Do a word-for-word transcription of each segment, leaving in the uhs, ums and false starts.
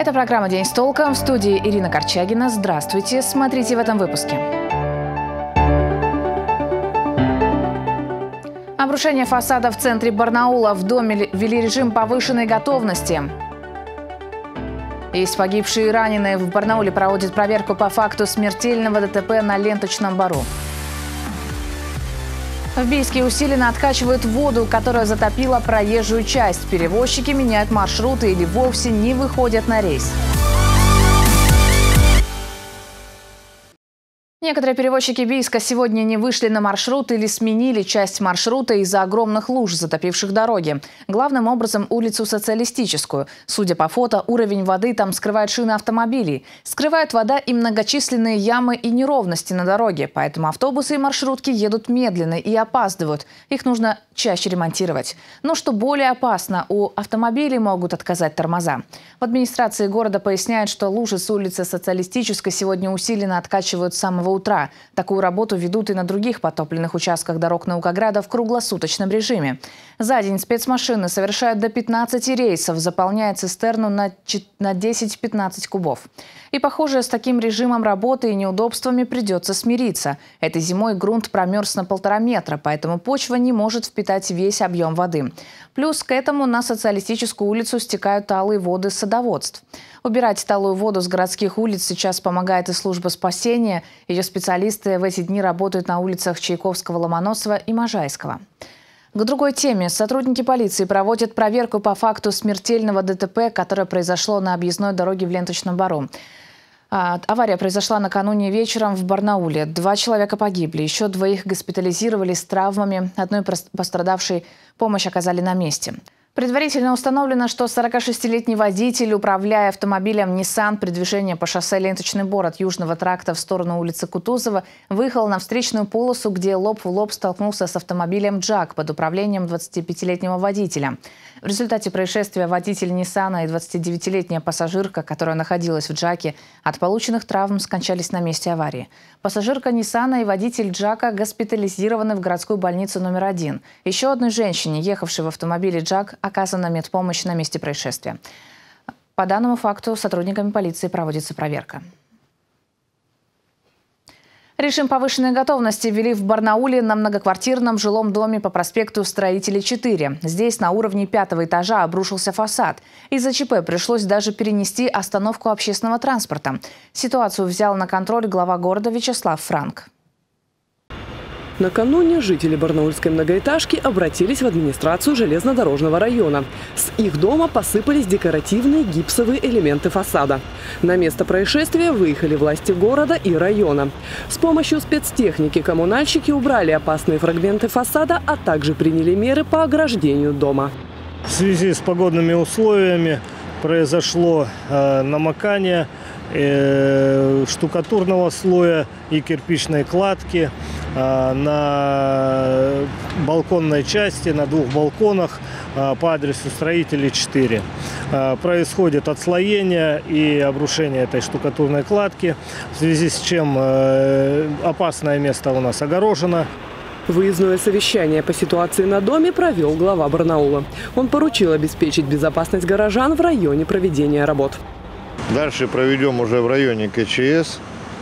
Это программа «День с толком». В студии Ирина Корчагина. Здравствуйте. Смотрите в этом выпуске. Обрушение фасада в центре Барнаула. В доме ввели режим повышенной готовности. Есть погибшие и раненые. В Барнауле проводят проверку по факту смертельного ДТП на Ленточном бару. В Бийске усиленно откачивают воду, которая затопила проезжую часть. Перевозчики меняют маршруты или вовсе не выходят на рейс. Некоторые перевозчики Бийска сегодня не вышли на маршрут или сменили часть маршрута из-за огромных луж, затопивших дороги. Главным образом улицу Социалистическую. Судя по фото, уровень воды там скрывает шины автомобилей. Скрывает вода и многочисленные ямы и неровности на дороге. Поэтому автобусы и маршрутки едут медленно и опаздывают. Их нужно чаще ремонтировать. Но что более опасно, у автомобилей могут отказать тормоза. В администрации города поясняют, что лужи с улицы Социалистической сегодня усиленно откачивают с самого утра. Такую работу ведут и на других потопленных участках дорог Наукограда в круглосуточном режиме. За день спецмашины совершают до пятнадцати рейсов, заполняя цистерну на десять-пятнадцать кубов. И, похоже, с таким режимом работы и неудобствами придется смириться. Этой зимой грунт промерз на полтора метра, поэтому почва не может впитать весь объем воды. Плюс к этому на Социалистическую улицу стекают талые воды садоводств. Убирать талую воду с городских улиц сейчас помогает и служба спасения. Ее специалисты в эти дни работают на улицах Чайковского, Ломоносова и Можайского. К другой теме. Сотрудники полиции проводят проверку по факту смертельного ДТП, которое произошло на объездной дороге в Ленточном бару. Авария произошла накануне вечером в Барнауле. Два человека погибли, еще двоих госпитализировали с травмами. Одной пострадавшей помощь оказали на месте. Предварительно установлено, что сорокашестилетний водитель, управляя автомобилем Nissan при движении по шоссе Ленточный Бор от Южного тракта в сторону улицы Кутузова, выехал на встречную полосу, где лоб в лоб столкнулся с автомобилем «Джак» под управлением двадцатипятилетнего водителя. В результате происшествия водитель Nissan и двадцатидевятилетняя пассажирка, которая находилась в «Джаке», от полученных травм скончались на месте аварии. Пассажирка Nissan и водитель «Джака» госпитализированы в городскую больницу номер один. Еще одной женщине, ехавшей в автомобиле «Джак», оказана медпомощь на месте происшествия. По данному факту сотрудниками полиции проводится проверка. Режим повышенной готовности ввели в Барнауле на многоквартирном жилом доме по проспекту Строителей четыре. Здесь на уровне пятого этажа обрушился фасад. Из-за ЧП пришлось даже перенести остановку общественного транспорта. Ситуацию взял на контроль глава города Вячеслав Франк. Накануне жители барнаульской многоэтажки обратились в администрацию железнодорожного района. С их дома посыпались декоративные гипсовые элементы фасада. На место происшествия выехали власти города и района. С помощью спецтехники коммунальщики убрали опасные фрагменты фасада, а также приняли меры по ограждению дома. В связи с погодными условиями произошло э, намокание э, штукатурного слоя и кирпичной кладки э, на балконной части, на двух балконах э, по адресу Строителей четыре. Э, происходит отслоение и обрушение этой штукатурной кладки, в связи с чем э, опасное место у нас огорожено. Выездное совещание по ситуации на доме провел глава Барнаула. Он поручил обеспечить безопасность горожан в районе проведения работ. Дальше проведем уже в районе КЧС.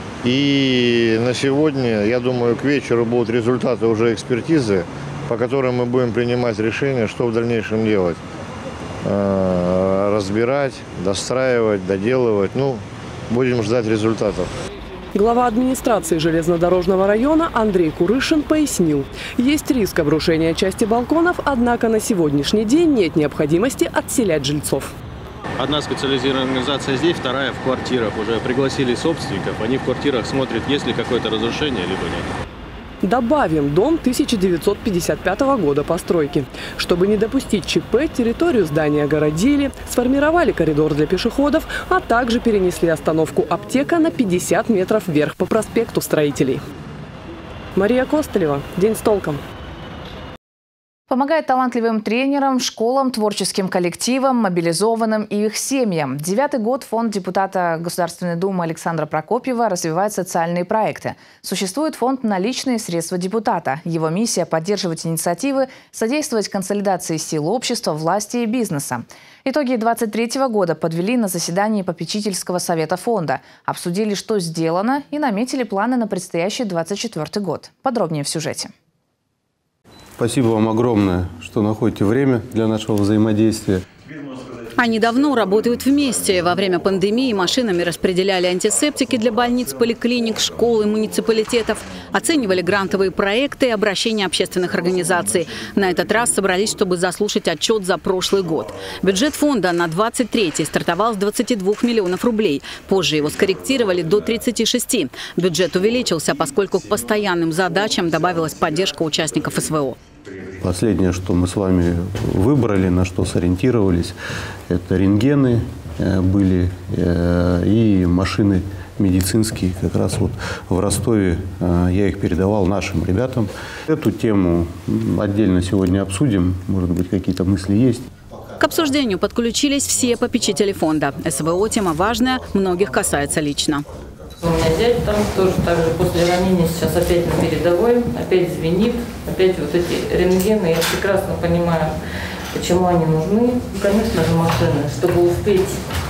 И на сегодня, я думаю, к вечеру будут результаты уже экспертизы, по которым мы будем принимать решение, что в дальнейшем делать. Разбирать, достраивать, доделывать. Ну, будем ждать результатов. Глава администрации железнодорожного района Андрей Курышин пояснил, есть риск обрушения части балконов, однако на сегодняшний день нет необходимости отселять жильцов. Одна специализированная организация здесь, вторая в квартирах. Уже пригласили собственников, они в квартирах смотрят, есть ли какое-то разрушение, либо нет. Добавим, дом тысяча девятьсот пятьдесят пятого года постройки. Чтобы не допустить ЧП, территорию здания огородили, сформировали коридор для пешеходов, а также перенесли остановку «Аптека» на пятьдесят метров вверх по проспекту Строителей. Мария Костылева. День с толком. Помогает талантливым тренерам, школам, творческим коллективам, мобилизованным и их семьям. Девятый год фонд депутата Государственной Думы Александра Прокопьева развивает социальные проекты. Существует фонд на личные средства депутата. Его миссия – поддерживать инициативы, содействовать консолидации сил общества, власти и бизнеса. Итоги двадцать третьего года подвели на заседании попечительского совета фонда. Обсудили, что сделано, и наметили планы на предстоящий двадцать четвёртый год. Подробнее в сюжете. Спасибо вам огромное, что находите время для нашего взаимодействия. Они давно работают вместе. Во время пандемии машинами распределяли антисептики для больниц, поликлиник, школ и муниципалитетов. Оценивали грантовые проекты и обращения общественных организаций. На этот раз собрались, чтобы заслушать отчет за прошлый год. Бюджет фонда на двадцать третий стартовал с двадцати двух миллионов рублей. Позже его скорректировали до тридцати шести. Бюджет увеличился, поскольку к постоянным задачам добавилась поддержка участников СВО. Последнее, что мы с вами выбрали, на что сориентировались, это рентгены были и машины медицинские. Как раз вот в Ростове я их передавал нашим ребятам. Эту тему отдельно сегодня обсудим. Может быть, какие-то мысли есть. К обсуждению подключились все попечители фонда. СВО – тема важная, многих касается лично. У меня дядя там тоже так же после ранения сейчас опять на передовой, опять звенит, опять вот эти рентгены. Я прекрасно понимаю, почему они нужны. И, конечно же, машины, чтобы успеть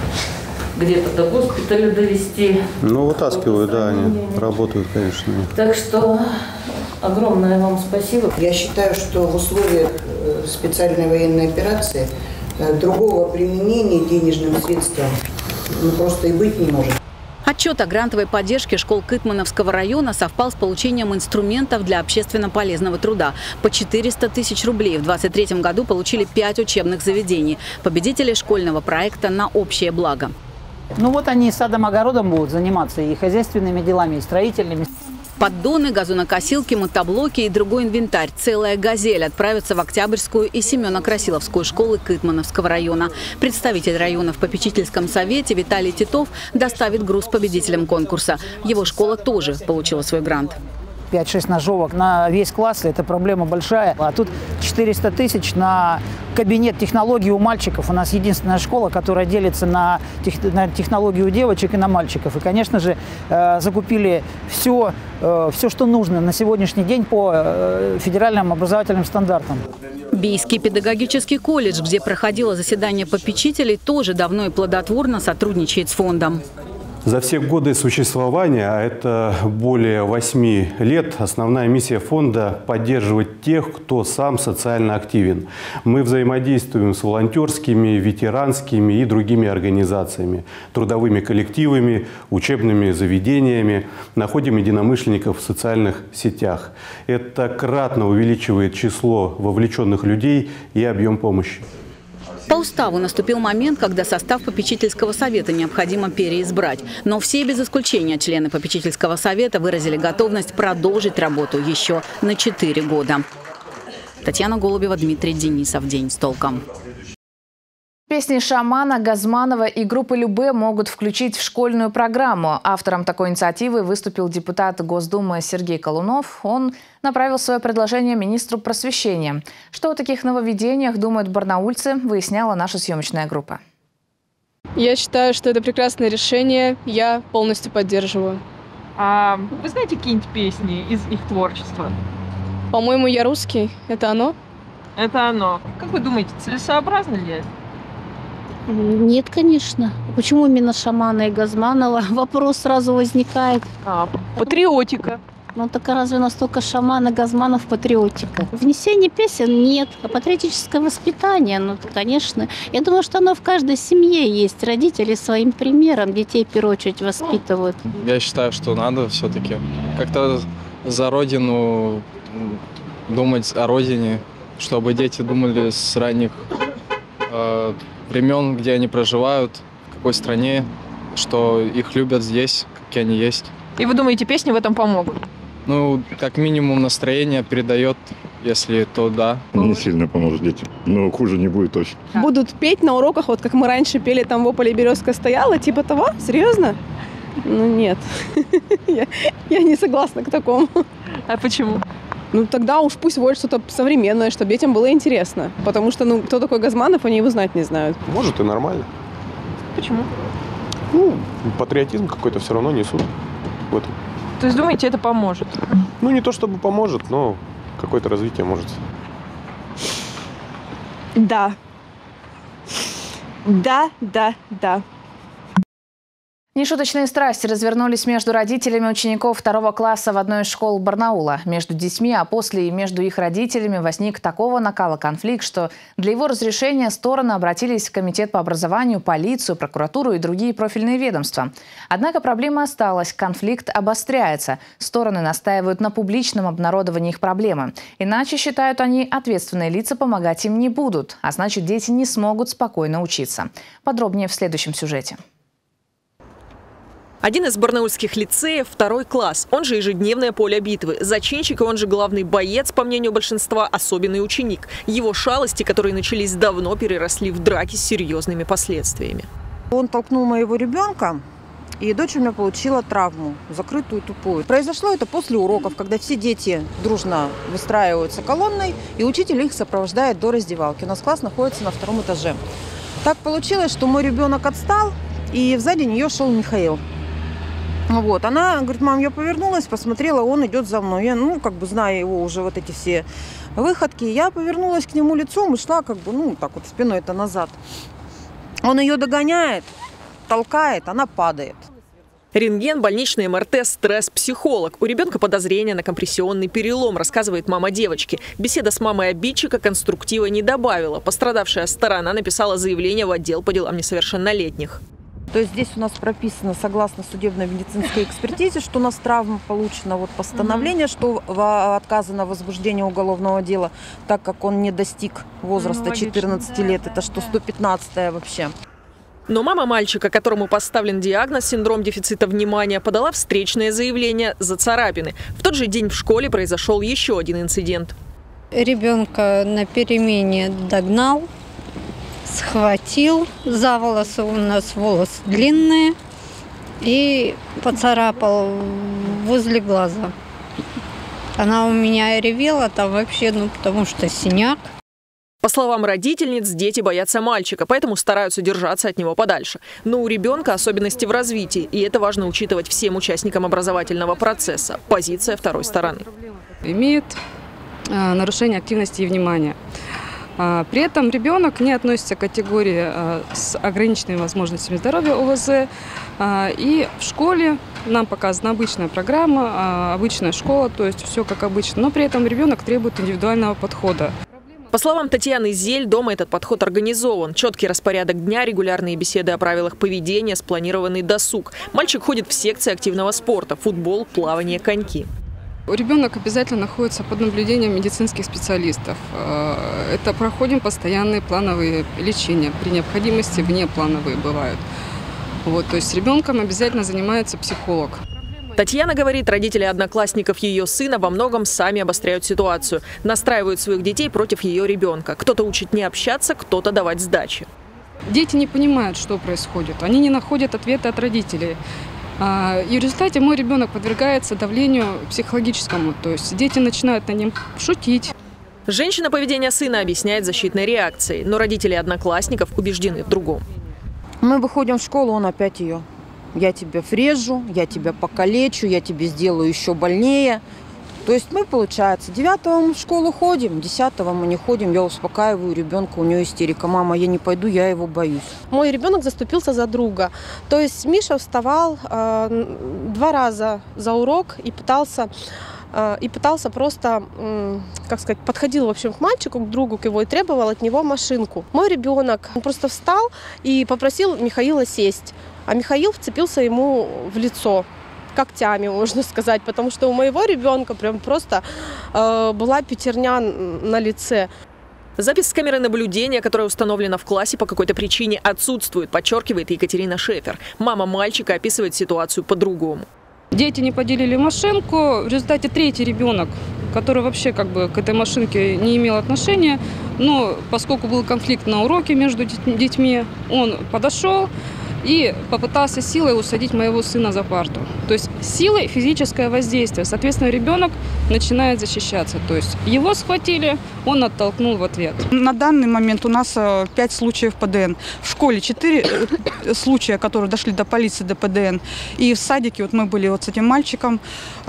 где-то до госпиталя довести. Ну, вытаскивают, да, они работают, конечно. Так что огромное вам спасибо. Я считаю, что в условиях специальной военной операции другого применения денежным средствам ну, просто и быть не может. Отчет о грантовой поддержке школ Кытмановского района совпал с получением инструментов для общественно полезного труда. По четыреста тысяч рублей в двадцать третьем году получили пять учебных заведений. Победители школьного проекта «На общее благо». Ну вот они садом-огородом будут заниматься и хозяйственными делами, и строительными. Поддоны, газонокосилки, мотоблоки и другой инвентарь. Целая «Газель» отправится в Октябрьскую и Семено-Красиловскую школы Кытмановского района. Представитель района в попечительском совете Виталий Титов доставит груз победителям конкурса. Его школа тоже получила свой грант. пять-шесть ножовок на весь класс – это проблема большая. А тут четыреста тысяч на кабинет технологий у мальчиков. У нас единственная школа, которая делится на, тех, на технологию девочек и на мальчиков. И, конечно же, э, закупили все, э, все, что нужно на сегодняшний день по э, федеральным образовательным стандартам. Бийский педагогический колледж, где проходило заседание попечителей, тоже давно и плодотворно сотрудничает с фондом. За все годы существования, а это более восьми лет, основная миссия фонда – поддерживать тех, кто сам социально активен. Мы взаимодействуем с волонтерскими, ветеранскими и другими организациями, трудовыми коллективами, учебными заведениями, находим единомышленников в социальных сетях. Это кратно увеличивает число вовлеченных людей и объем помощи. По уставу наступил момент, когда состав попечительского совета необходимо переизбрать. Но все без исключения члены попечительского совета выразили готовность продолжить работу еще на четыре года. Татьяна Голубева, Дмитрий Денисов. День с толком. Песни Шамана, Газманова и группы Любэ могут включить в школьную программу. Автором такой инициативы выступил депутат Госдумы Сергей Колунов. Он направил свое предложение министру просвещения. Что о таких нововведениях думают барнаульцы, выясняла наша съемочная группа. Я считаю, что это прекрасное решение. Я полностью поддерживаю. А вы знаете какие-нибудь песни из их творчества? По-моему, «Я русский». Это оно? Это оно. Как вы думаете, целесообразно ли это? Нет, конечно. Почему именно Шамана и Газманова? Вопрос сразу возникает. А, патриотика. Ну так разве настолько Шаман и Газманов патриотика? Внесение песен нет, а патриотическое воспитание, ну конечно. Я думаю, что оно в каждой семье есть. Родители своим примером детей в первую очередь воспитывают. Я считаю, что надо все-таки как-то за родину думать о родине, чтобы дети думали с ранних э, времен, где они проживают, в какой стране, что их любят здесь, какие они есть. И вы думаете, песни в этом помогут? Ну, как минимум настроение передает, если то да. Не сильно поможет детям, но хуже не будет точно. Будут петь на уроках, вот как мы раньше пели, там в Ополе березка стояла, типа того? Серьезно? Ну нет, я, я не согласна к такому. А почему? Ну тогда уж пусть вводят что-то современное, чтобы детям было интересно. Потому что, ну, кто такой Газманов, они его знать не знают. Может и нормально. Почему? Ну, патриотизм какой-то все равно несут в этом. То есть думаете, это поможет? Ну, не то чтобы поможет, но какое-то развитие может. Да. Да, да, да. Нешуточные страсти развернулись между родителями учеников второго класса в одной из школ Барнаула. Между детьми, а после и между их родителями возник такого накала конфликт, что для его разрешения стороны обратились в Комитет по образованию, полицию, прокуратуру и другие профильные ведомства. Однако проблема осталась, конфликт обостряется. Стороны настаивают на публичном обнародовании их проблемы. Иначе, считают они, ответственные лица помогать им не будут, а значит, дети не смогут спокойно учиться. Подробнее в следующем сюжете. Один из барнаульских лицеев – второй класс, он же ежедневное поле битвы. Зачинщик, он же главный боец, по мнению большинства, особенный ученик. Его шалости, которые начались давно, переросли в драки с серьезными последствиями. Он толкнул моего ребенка, и дочь у меня получила травму, закрытую тупую. Произошло это после уроков, когда все дети дружно выстраиваются колонной, и учитель их сопровождает до раздевалки. У нас класс находится на втором этаже. Так получилось, что мой ребенок отстал, и сзади нее шел Михаил. Вот, она говорит: мам, я повернулась, посмотрела, он идет за мной. Я, ну, как бы, зная его уже вот эти все выходки, я повернулась к нему лицом и шла, как бы, ну, так вот спиной-то назад. Он ее догоняет, толкает, она падает. Рентген, больничный эм эр тэ, стресс, психолог. У ребенка подозрение на компрессионный перелом, рассказывает мама девочки. Беседа с мамой обидчика конструктива не добавила. Пострадавшая сторона написала заявление в отдел по делам несовершеннолетних. То есть здесь у нас прописано, согласно судебно-медицинской экспертизе, что у нас травма получена, вот постановление, mm-hmm. что отказано возбуждение уголовного дела, так как он не достиг возраста четырнадцати лет. Это что, сто пятнадцатое вообще. Но мама мальчика, которому поставлен диагноз синдром дефицита внимания, подала встречное заявление за царапины. В тот же день в школе произошел еще один инцидент. Ребенка на перемене догнал, схватил за волосы, у нас волосы длинные, и поцарапал возле глаза. Она у меня ревела там вообще, ну потому что синяк. По словам родительниц, дети боятся мальчика, поэтому стараются держаться от него подальше. Но у ребенка особенности в развитии, и это важно учитывать всем участникам образовательного процесса. Позиция второй стороны. Имеет э, нарушение активности и внимания. При этом ребенок не относится к категории с ограниченными возможностями здоровья о вэ зэ. И в школе нам показана обычная программа, обычная школа, то есть все как обычно. Но при этом ребенок требует индивидуального подхода. По словам Татьяны Зель, дома этот подход организован. Четкий распорядок дня, регулярные беседы о правилах поведения, спланированный досуг. Мальчик ходит в секции активного спорта – футбол, плавание, коньки. Ребенок обязательно находится под наблюдением медицинских специалистов. Это проходим постоянные плановые лечения. При необходимости внеплановые бывают. Вот, то есть с ребенком обязательно занимается психолог. Татьяна говорит, родители одноклассников ее сына во многом сами обостряют ситуацию. Настраивают своих детей против ее ребенка. Кто-то учит не общаться, кто-то давать сдачи. Дети не понимают, что происходит. Они не находят ответа от родителей. И в результате мой ребенок подвергается давлению психологическому. То есть дети начинают на нем шутить. Женщина поведение сына объясняет защитной реакцией, но родители одноклассников убеждены в другом. Мы выходим в школу, он опять ее. Я тебя врежу, я тебя покалечу, я тебе сделаю еще больнее. То есть мы, получается, девятого мы в школу ходим, десятого мы не ходим. Я успокаиваю ребенка, у нее истерика. Мама, я не пойду, я его боюсь. Мой ребенок заступился за друга. То есть Миша вставал э, два раза за урок и пытался, э, и пытался просто, э, как сказать, подходил, в общем, к мальчику, к другу, к его, и требовал от него машинку. Мой ребенок он просто встал и попросил Михаила сесть. А Михаил вцепился ему в лицо. Когтями, можно сказать, потому что у моего ребенка прям просто э, была пятерня на лице. Запись с камеры наблюдения, которая установлена в классе, по какой-то причине отсутствует, подчеркивает Екатерина Шефер. Мама мальчика описывает ситуацию по-другому. Дети не поделили машинку, в результате третий ребенок, который вообще как бы к этой машинке не имел отношения, но поскольку был конфликт на уроке между детьми, он подошел и попытался силой усадить моего сына за парту. То есть силой физическое воздействие. Соответственно, ребенок начинает защищаться. То есть его схватили, он оттолкнул в ответ. На данный момент у нас пять случаев ПДН. В школе четыре случая, которые дошли до полиции, до ПДН. И в садике вот мы были вот с этим мальчиком.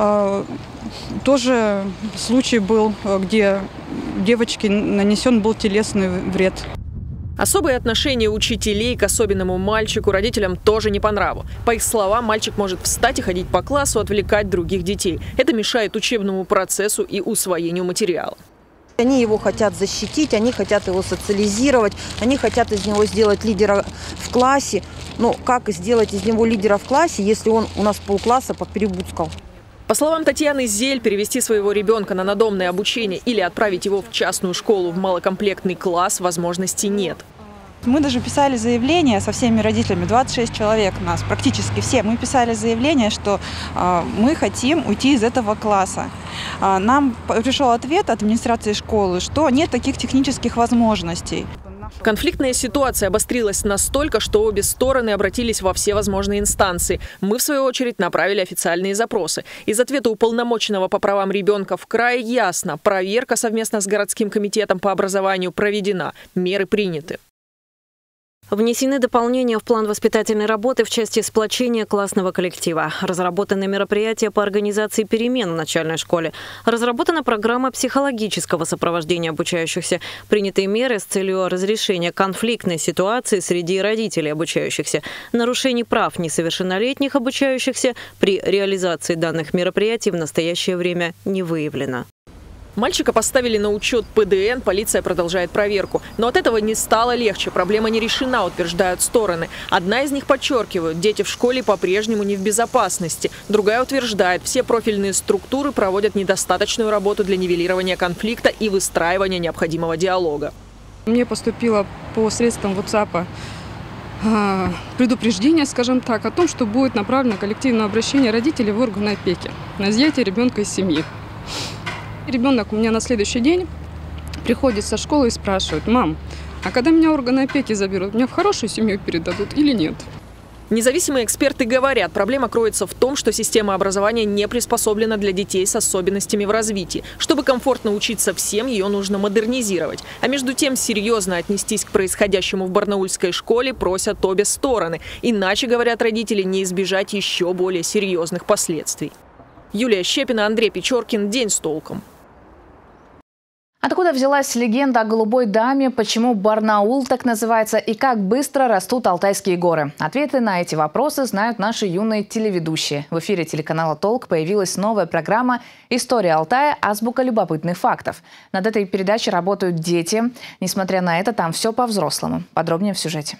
Тоже случай был, где девочке нанесен был телесный вред. Особое отношение учителей к особенному мальчику родителям тоже не по нраву. По их словам, мальчик может встать и ходить по классу, отвлекать других детей. Это мешает учебному процессу и усвоению материала. Они его хотят защитить, они хотят его социализировать, они хотят из него сделать лидера в классе. Но как сделать из него лидера в классе, если он у нас полкласса поперебуцкал? По словам Татьяны Зель, перевести своего ребенка на надомное обучение или отправить его в частную школу в малокомплектный класс возможности нет. Мы даже писали заявление со всеми родителями, двадцать шесть человек нас, практически все. Мы писали заявление, что э, мы хотим уйти из этого класса. Э, нам пришел ответ от администрации школы, что нет таких технических возможностей. Конфликтная ситуация обострилась настолько, что обе стороны обратились во все возможные инстанции. Мы, в свою очередь, направили официальные запросы. Из ответа уполномоченного по правам ребенка в крае ясно: проверка совместно с городским комитетом по образованию проведена, меры приняты. Внесены дополнения в план воспитательной работы в части сплочения классного коллектива. Разработаны мероприятия по организации перемен в начальной школе. Разработана программа психологического сопровождения обучающихся. Приняты меры с целью разрешения конфликтной ситуации среди родителей обучающихся. Нарушений прав несовершеннолетних обучающихся при реализации данных мероприятий в настоящее время не выявлено. Мальчика поставили на учет ПДН, полиция продолжает проверку. Но от этого не стало легче. Проблема не решена, утверждают стороны. Одна из них подчеркивает: дети в школе по-прежнему не в безопасности. Другая утверждает: все профильные структуры проводят недостаточную работу для нивелирования конфликта и выстраивания необходимого диалога. Мне поступило по средствам WhatsApp предупреждение, скажем так, о том, что будет направлено коллективное обращение родителей в органы опеки на изъятие ребенка из семьи. Ребенок у меня на следующий день приходит со школы и спрашивает: мам, а когда меня органы опеки заберут, меня в хорошую семью передадут или нет? Независимые эксперты говорят, проблема кроется в том, что система образования не приспособлена для детей с особенностями в развитии. Чтобы комфортно учиться всем, ее нужно модернизировать. А между тем, серьезно отнестись к происходящему в барнаульской школе просят обе стороны. Иначе, говорят родители, не избежать еще более серьезных последствий. Юлия Щепина, Андрей Печоркин. День с толком. Откуда взялась легенда о голубой даме, почему Барнаул так называется и как быстро растут Алтайские горы? Ответы на эти вопросы знают наши юные телеведущие. В эфире телеканала «Толк» появилась новая программа «История Алтая. Азбука любопытных фактов». Над этой передачей работают дети. Несмотря на это, там все по-взрослому. Подробнее в сюжете.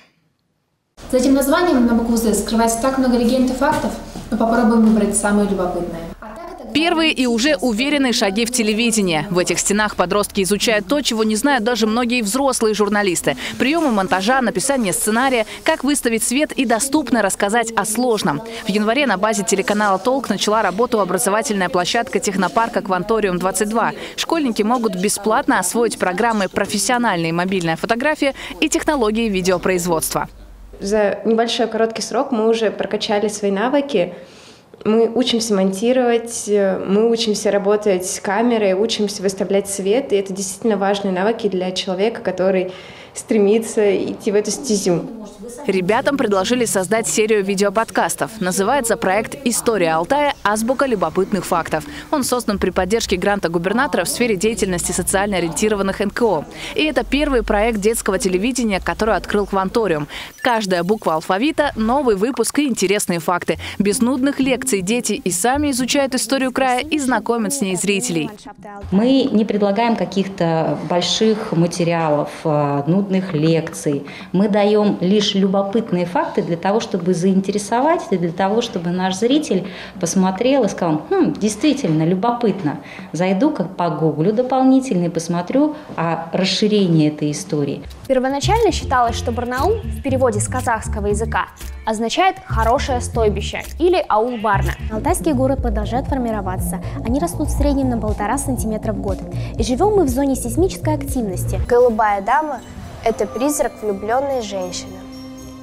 За этим названием на букву «З» скрывается так много легенд и фактов, но попробуем выбрать самые любопытные. Первые и уже уверенные шаги в телевидении. В этих стенах подростки изучают то, чего не знают даже многие взрослые журналисты. Приемы монтажа, написание сценария, как выставить свет и доступно рассказать о сложном. В январе на базе телеканала «Толк» начала работу образовательная площадка технопарка «Кванториум двадцать два». Школьники могут бесплатно освоить программы «Профессиональная мобильная фотография» и технологии видеопроизводства. За небольшой короткий срок мы уже прокачали свои навыки. Мы учимся монтировать, мы учимся работать с камерой, учимся выставлять свет. И это действительно важные навыки для человека, который стремится идти в эту стезю. Ребятам предложили создать серию видеоподкастов. Называется проект «История Алтая. Азбука любопытных фактов». Он создан при поддержке гранта губернатора в сфере деятельности социально ориентированных эн ка о. И это первый проект детского телевидения, который открыл Кванториум. Каждая буква алфавита – новый выпуск и интересные факты. Без нудных лекций дети и сами изучают историю края и знакомят с ней зрителей. Мы не предлагаем каких-то больших материалов, нудных лекций. Мы даем лишь любопытные факты для того, чтобы заинтересовать, и для того, чтобы наш зритель посмотрел и сказал: хм, действительно любопытно. Зайду как по гуглю дополнительно и посмотрю о расширении этой истории. Первоначально считалось, что Барнаул в переводе с казахского языка означает «хорошее стойбище» или «аул Барна». Алтайские горы продолжают формироваться. Они растут в среднем на полтора сантиметра в год. И живем мы в зоне сейсмической активности. Голубая дама – это призрак влюбленной женщины.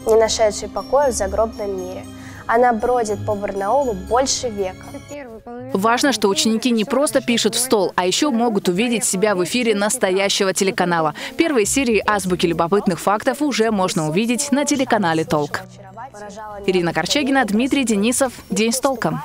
не нашедшей покоя в загробном мире. Она бродит по Барнаулу больше века. Важно, что ученики не просто пишут в стол, а еще могут увидеть себя в эфире настоящего телеканала. Первые серии «Азбуки любопытных фактов» уже можно увидеть на телеканале «Толк». Ирина Корчагина, Дмитрий Денисов. День с толком.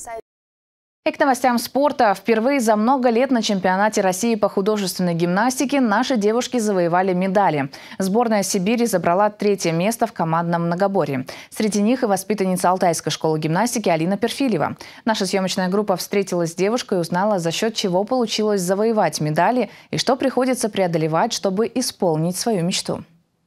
И к новостям спорта. Впервые за много лет на чемпионате России по художественной гимнастике наши девушки завоевали медали. Сборная Сибири забрала третье место в командном многоборье. Среди них и воспитанница Алтайской школы гимнастики Алина Перфильева. Наша съемочная группа встретилась с девушкой и узнала, за счет чего получилось завоевать медали и что приходится преодолевать, чтобы исполнить свою мечту.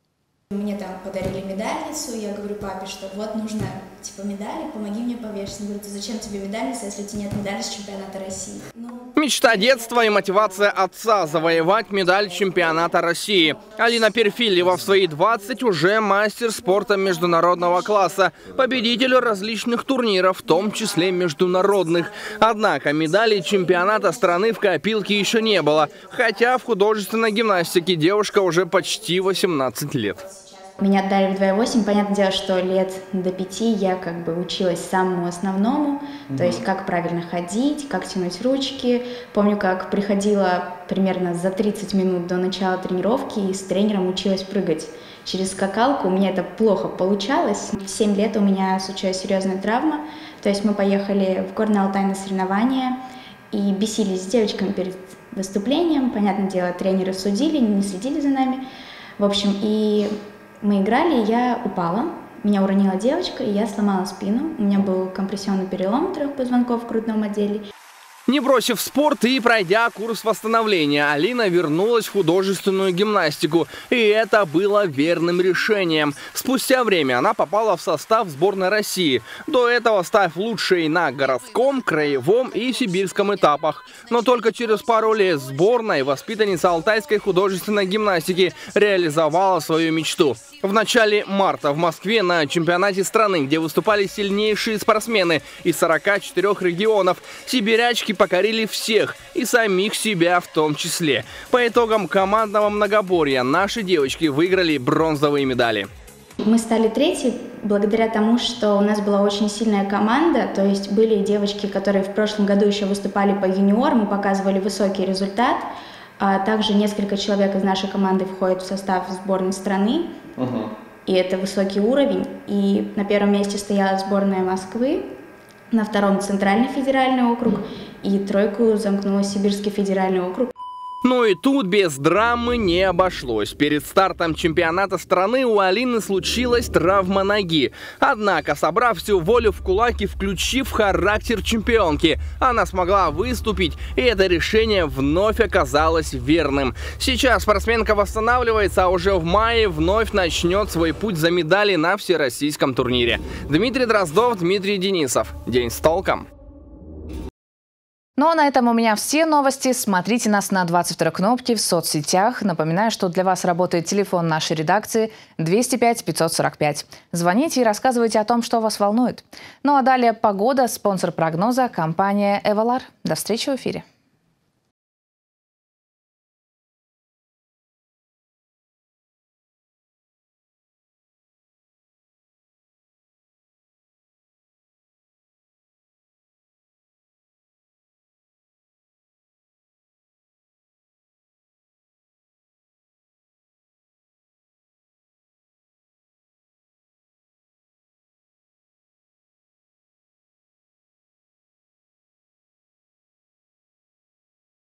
Мне там подарили медальницу, я говорю папе, что вот нужно типа медали, помоги мне повесить. Он говорит, зачем тебе медальница, если у тебя нет медали с чемпионата России? Ну... Мечта детства и мотивация отца – завоевать медаль чемпионата России. Алина Перфильева в свои двадцать уже мастер спорта международного класса, победитель различных турниров, в том числе международных. Однако медалей чемпионата страны в копилке еще не было, хотя в художественной гимнастике девушка уже почти восемнадцать лет. Меня отдали в два и восемь. Понятное дело, что лет до пяти я как бы училась самому основному, mm-hmm. то есть как правильно ходить, как тянуть ручки. Помню, как приходила примерно за тридцать минут до начала тренировки и с тренером училась прыгать через скакалку. У меня это плохо получалось. В семь лет у меня случилась серьезная травма, то есть мы поехали в Горный Алтай на соревнования и бесились с девочками перед выступлением. Понятное дело, тренеры судили, не следили за нами. В общем, и мы играли, и я упала. Меня уронила девочка, и я сломала спину. У меня был компрессионный перелом трех позвонков в грудном отделе. Не бросив спорт и пройдя курс восстановления, Алина вернулась в художественную гимнастику. И это было верным решением. Спустя время она попала в состав сборной России. До этого став лучшей на городском, краевом и сибирском этапах. Но только через пару лет сборная воспитанница Алтайской художественной гимнастики реализовала свою мечту. В начале марта в Москве на чемпионате страны, где выступали сильнейшие спортсмены из сорока четырёх регионов, сибирячки покорили всех, и самих себя в том числе. По итогам командного многоборья наши девочки выиграли бронзовые медали. Мы стали третьей благодаря тому, что у нас была очень сильная команда, то есть были девочки, которые в прошлом году еще выступали по юниорам и показывали высокий результат. А также несколько человек из нашей команды входят в состав сборной страны. Uh-huh. И это высокий уровень. И на первом месте стояла сборная Москвы, на втором Центральный федеральный округ, и тройку замкнула Сибирский федеральный округ. Но и тут без драмы не обошлось. Перед стартом чемпионата страны у Алины случилась травма ноги. Однако, собрав всю волю в кулак и включив характер чемпионки, она смогла выступить, и это решение вновь оказалось верным. Сейчас спортсменка восстанавливается, а уже в мае вновь начнет свой путь за медали на всероссийском турнире. Дмитрий Дроздов, Дмитрий Денисов. День с толком. Ну а на этом у меня все новости. Смотрите нас на двадцать второй кнопке в соцсетях. Напоминаю, что для вас работает телефон нашей редакции двести пять пятьсот сорок пять. Звоните и рассказывайте о том, что вас волнует. Ну а далее погода, спонсор прогноза – компания «Эвалар». До встречи в эфире.